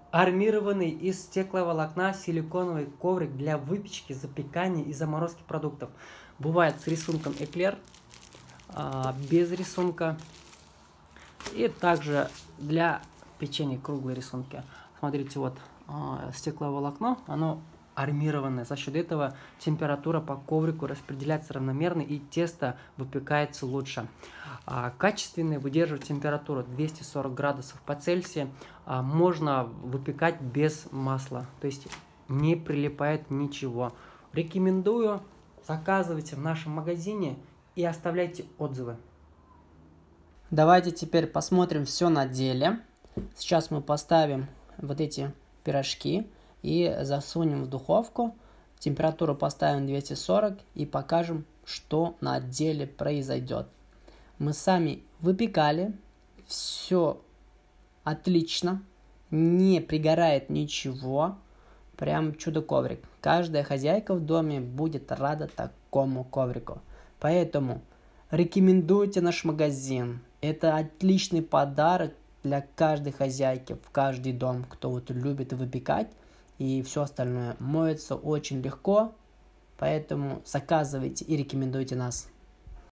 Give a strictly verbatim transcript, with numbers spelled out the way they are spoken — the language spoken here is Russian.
Армированный из стекловолокна силиконовый коврик для выпечки, запекания и заморозки продуктов. Бывает с рисунком эклер, без рисунка. И также для печенья круглые рисунки. Смотрите, вот стекловолокно, оно армированное. За счет этого температура по коврику распределяется равномерно и тесто выпекается лучше. А, качественный выдерживает температуру двести сорок градусов по Цельсию. А, можно выпекать без масла, то есть не прилипает ничего. Рекомендую, заказывайте в нашем магазине и оставляйте отзывы. Давайте теперь посмотрим все на деле. Сейчас мы поставим вот эти пирожки и засунем в духовку. Температуру поставим двести сорок и покажем, что на деле произойдет. Мы сами выпекали, все отлично, не пригорает ничего, прям чудо-коврик. Каждая хозяйка в доме будет рада такому коврику. Поэтому рекомендуйте наш магазин. Это отличный подарок для каждой хозяйки в каждый дом, кто вот любит выпекать и все остальное. Моется очень легко, поэтому заказывайте и рекомендуйте нас.